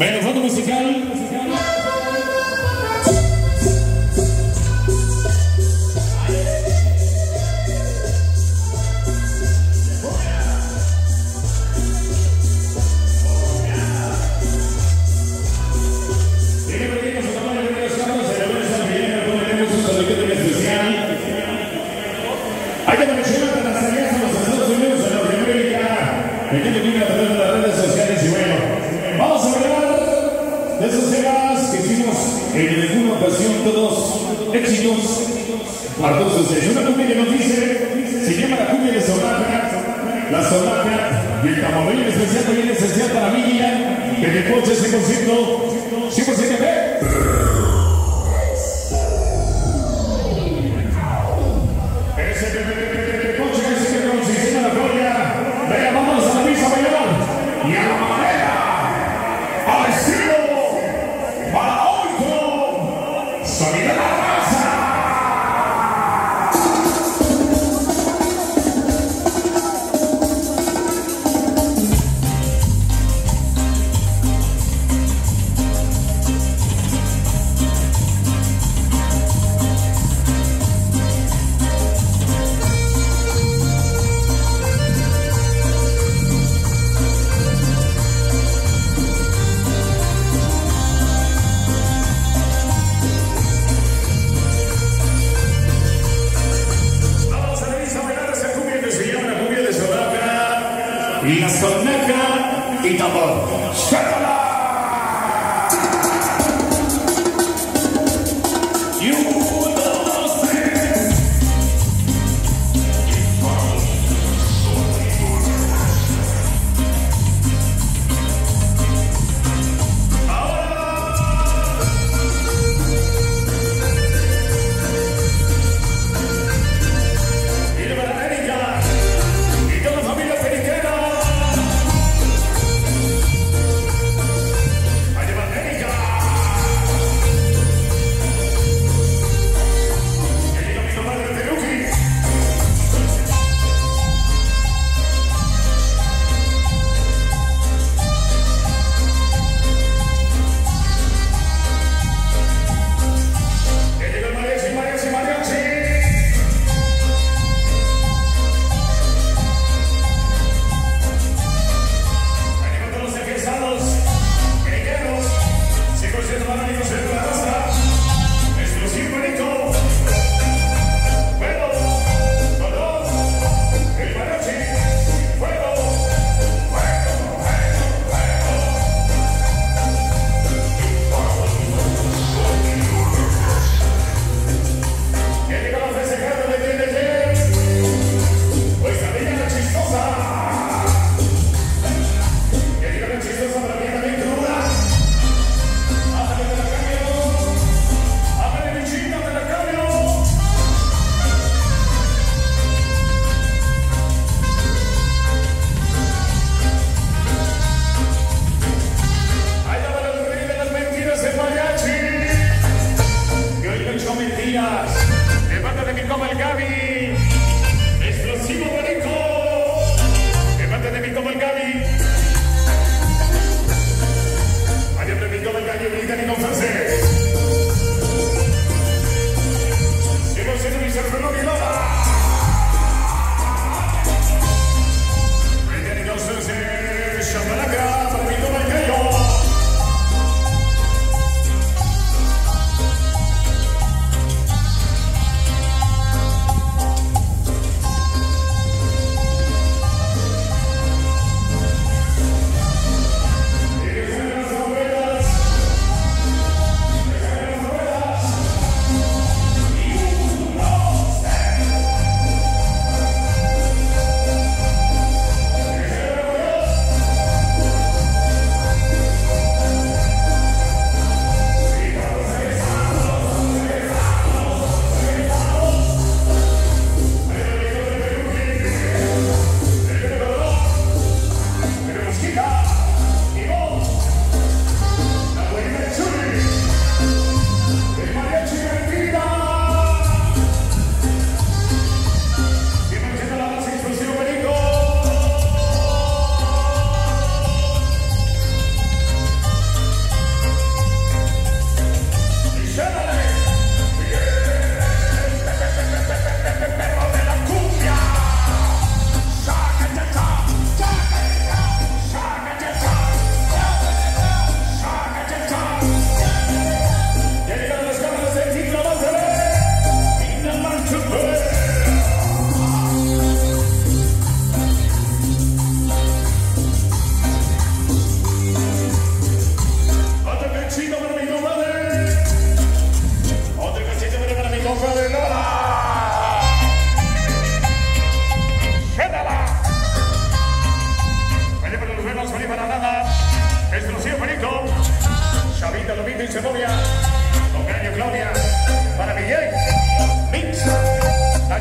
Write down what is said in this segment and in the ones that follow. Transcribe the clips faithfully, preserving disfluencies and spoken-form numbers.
Bueno, fondo musical. Hay que mencionar que las alianzas de los Estados Unidos en Norteamérica, que tienen que ir a través de las redes sociales y bueno, vamos a hablar de esos temas que hicimos en alguna ocasión, todos éxitos para todos ustedes. Una cumbia que nos dice, se llama la cumbia de Sonata, la Sonata y el tamboril especial también especial para mí, que de coche cien por ciento, cien por ciento B. Y a la manera, al estilo, para otro, sonido de la raza. Y la Sonata y tambor. ¡Suéltala! Y uno, dos, tres.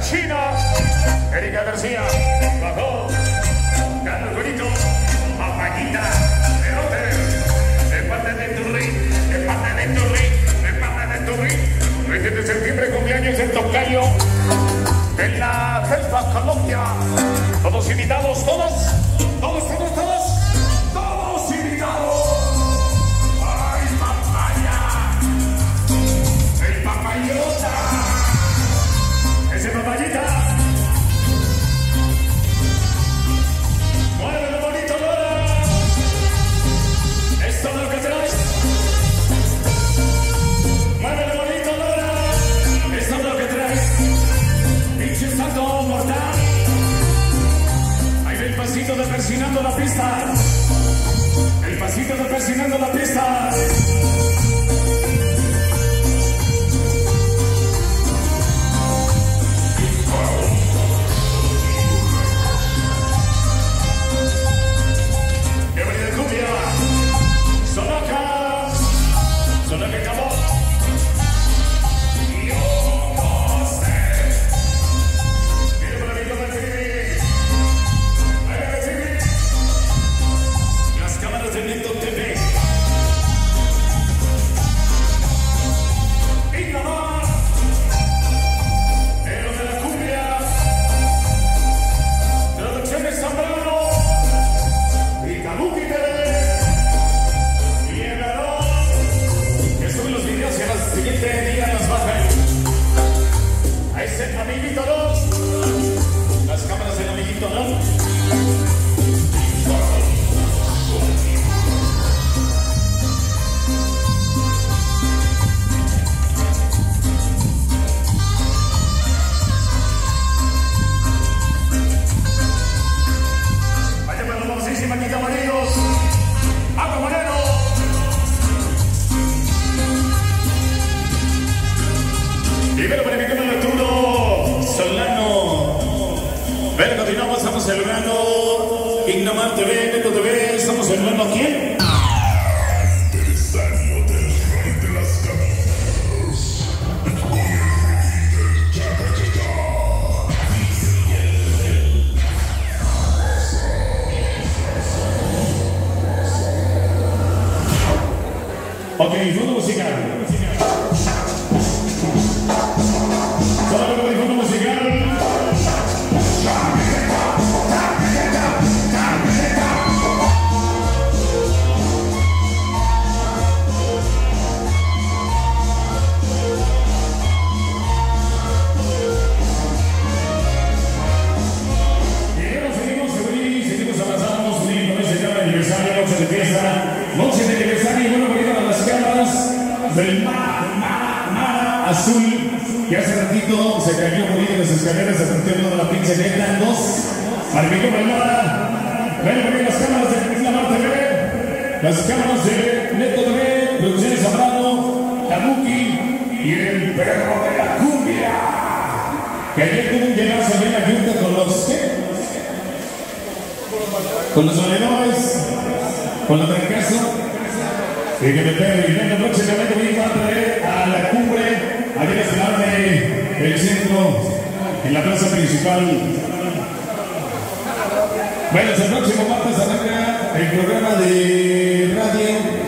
China, Erika García, Bajo, Carlos Bonito, Papayita, Perote, de parte de Turri, de parte de Turri, de parte de Turri. veinte de septiembre, cumpleaños del tocayo de la Selva, Colombia. Todos invitados, todos, todos, todos, todos, todos invitados. ¡Ay, papaya! ¡El papayota! ¡Ese papayita! ¡Muévelo bonito, Lola! ¡Es todo lo que traes! ¡Muévelo bonito, Lola! ¡Es todo lo que traes! ¡Pinche salto mortal! Ahí ve el pasito de persinando la pista. El pasito de persinando la pista. ¡Qué bonita cumbia! ¡Sonaca! ¡Sonaca acabó! ¡Yo no sé! ¡Mira por aquí cómo escribí! ¡Ahí me escribí! Las cámaras de Neto T V. ¡Y nada más! ¡Héroes de la cumbia! ¡Producciones Zambrano! ¡Y Kabuki T V! ¡Y el Aarón! Que suben los videos y a la siguiente día los bajan. A ese amiguito dos. Las cámaras del amiguito dos. Vaya para los famosísimos aquí camareros. ¡A camarero! Primero para mi canal Arturo Solano. Bueno, continuamos, estamos celebrando Ignomar T V, Neto T V. Estamos celebrando a quién? Aniversario del Rey de las Camisas. Con el rey del cha-cha-cha-cha. Ok, fondo musical. Solo con el fondo musical. Seguimos, seguimos, seguimos, seguimos avanzando, seguimos con ese gran aniversario, noche de fiesta, noche de aniversario, y bueno, venimos a las cámaras del mar, mar, mar azul, que hace ratito se cayó bonito en las escaleras, se partió de la pinche neta en dos, al pico del mar. Ven, ven las cámaras de Ignomar T V, las cámaras de Neto T V, Producciones Zambrano, Kabuki y el perro de la cumbia. Que ayer tuvo un llenazo bien la junta con los, ¿qué? Con los valedores, con los trancazo, y que me pego y venga próximamente voy a traer a la cumbre, aquí en la ciudad del centro, en la plaza principal. Bueno, el próximo martes arranca el programa de radio,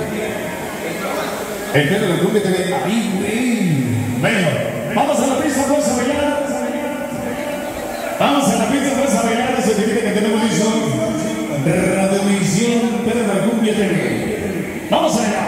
el Pedro de Cumbia T V. ¡Ay, güey! Bueno, vamos a la pista, vamos a bailar. Vamos a la pista, vamos a bailar. Eso significa que tenemos listo Radiovisión Pedro de Cumbia T V. ¡Vamos allá!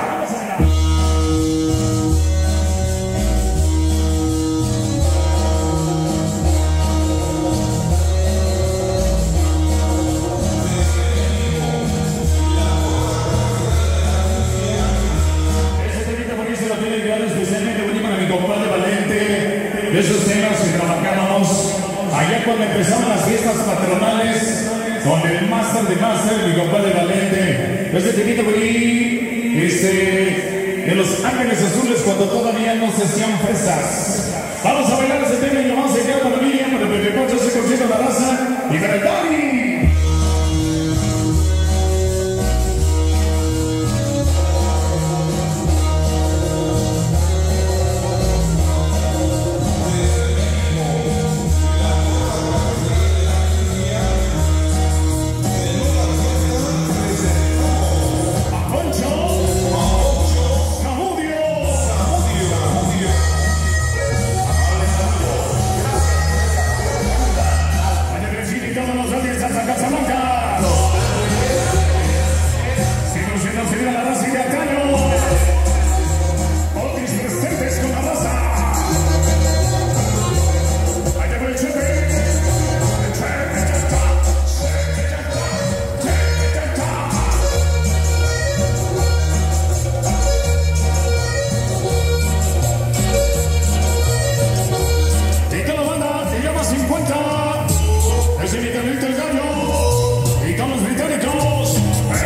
Ese temita por ahí se lo tiene que dar especialmente bonito para mi compadre Valente. De esos temas que trabajábamos allá cuando empezaban las fiestas patronales con el máster de máster, mi compadre Valente. Este temita por ahí, este, de los Ángeles Azules cuando todavía no se hacían fresas. Vamos a bailar ese tema y lo vamos a quedar para Miriam, para el Pepe Poncho, ese concierto de la raza y para el Dani. Es el italiano el gallo. Y todos los británicos.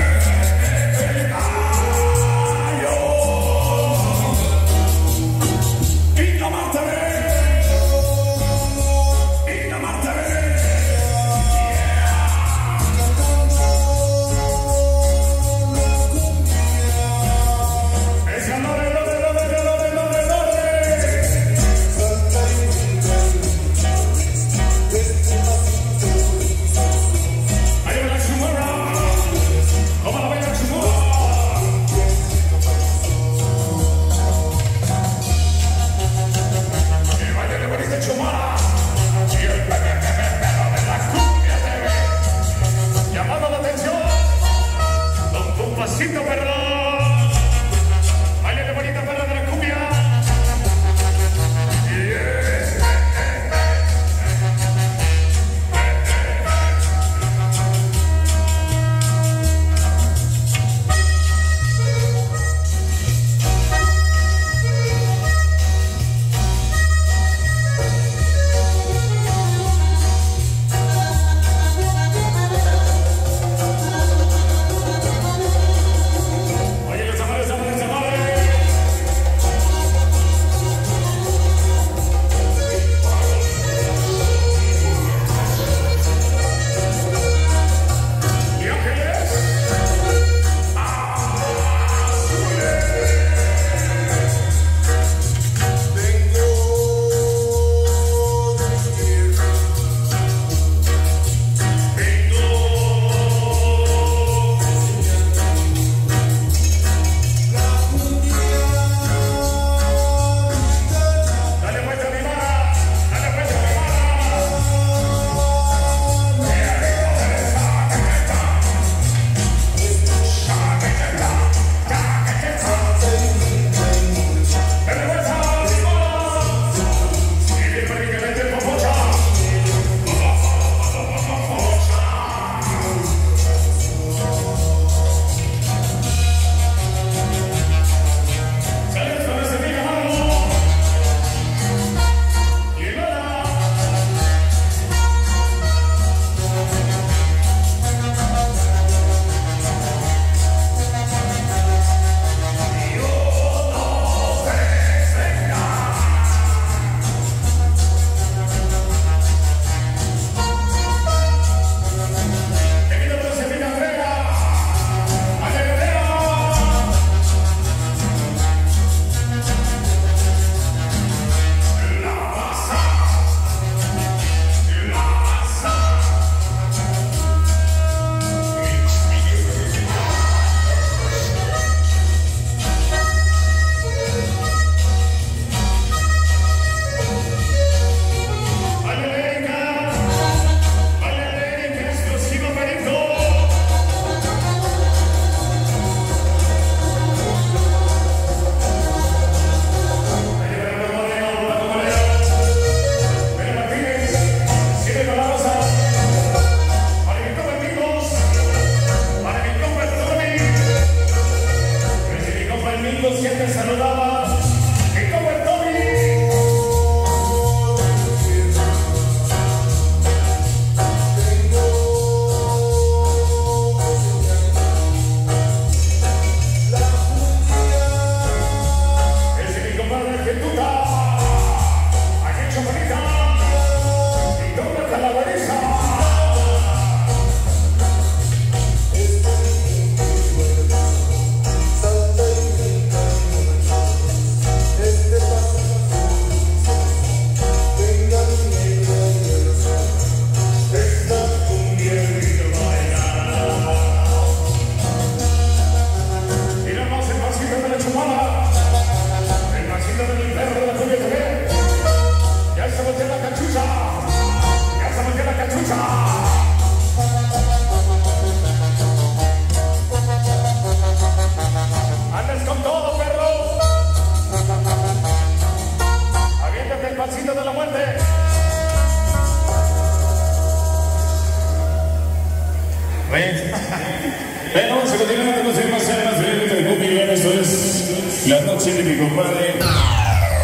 Bueno, se continúa con los temas más breves del Cookie. Esto es la noche de mi compadre.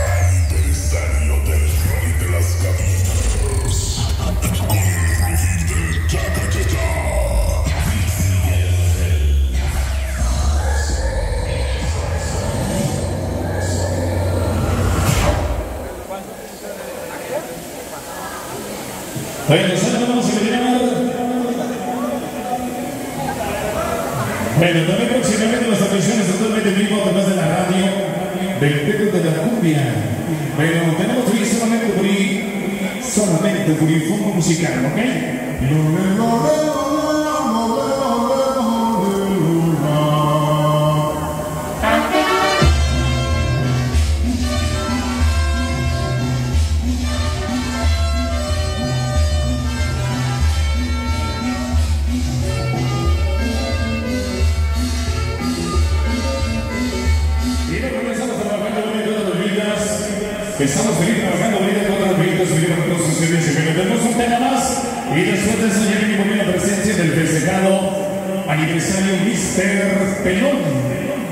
Aniversario del Rey de las Cabinas. Con el rugir Bueno, nosotros vamos a continuar. Bueno, también próximamente las transmisiones totalmente en vivo, además de la radio, del Pedro de la Cumbia. Bueno, tenemos que ir solamente por ahí, solamente por el fondo musical, ¿ok? Estamos felices trabajando ahorita con otras proyectos y con otros servicios. Pero tenemos un tema más y después de eso ya viene la presencia del festejado aniversario mister Pelón.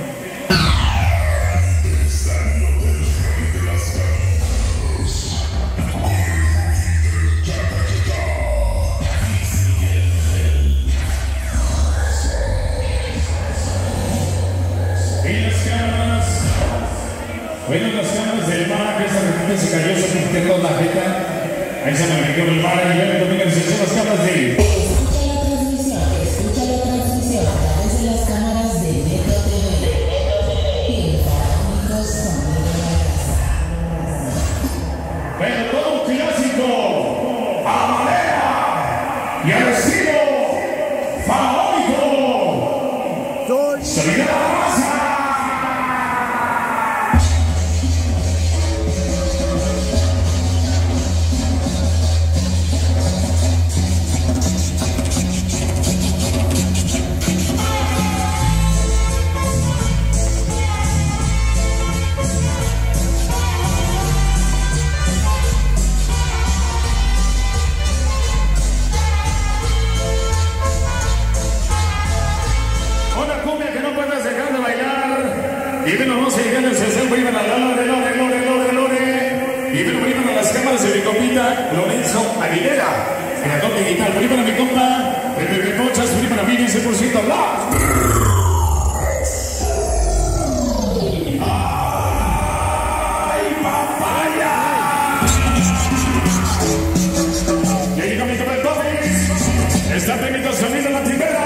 Bueno, las cámaras del mar, que esa repente se cayó, se pintiendo la jeta. Ahí se me metió el mar y ya me dominan las cámaras de... Escucha la transmisión, escucha la transmisión a través de las cámaras de Neto T V. Y el faraónico sonido de la casa. Bueno, todo un clásico, a manera y al estilo faraónico. Sonido de la raza. Y bueno, vamos a llegar al sesión, voy a ir a la lore, lore, lore, lore, lore. Y bueno, voy a ir a las cámaras de mi compita Lorenzo Aguilera. Creador digital, voy para mi compa, el Bebé Pochas, voy para mí, diez por ciento bla. ¡Ay, papaya! Y ahí con mi compa el Topi. Está técnico sonido en la primera.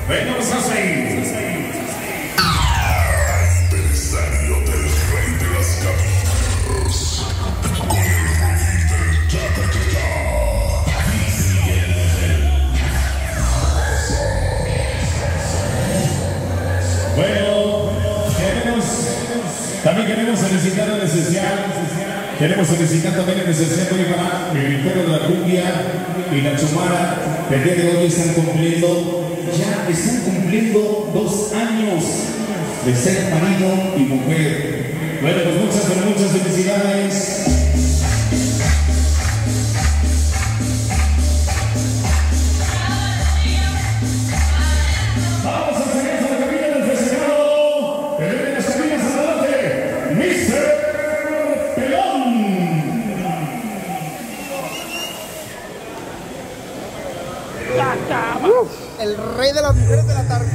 Venimos a seguir. Aniversario del rey de las caminas. Con el rey del cha-cha-cha-cha. Bueno, queremos, también queremos felicitar en especial, queremos felicitar también en especial hoy para el perro de la cumbia y la chumara, que el día de hoy están cumpliendo, ya están cumpliendo dos años de ser marido y mujer. Bueno, pues muchas, pero muchas felicidades. El rey de las mujeres de la tarde.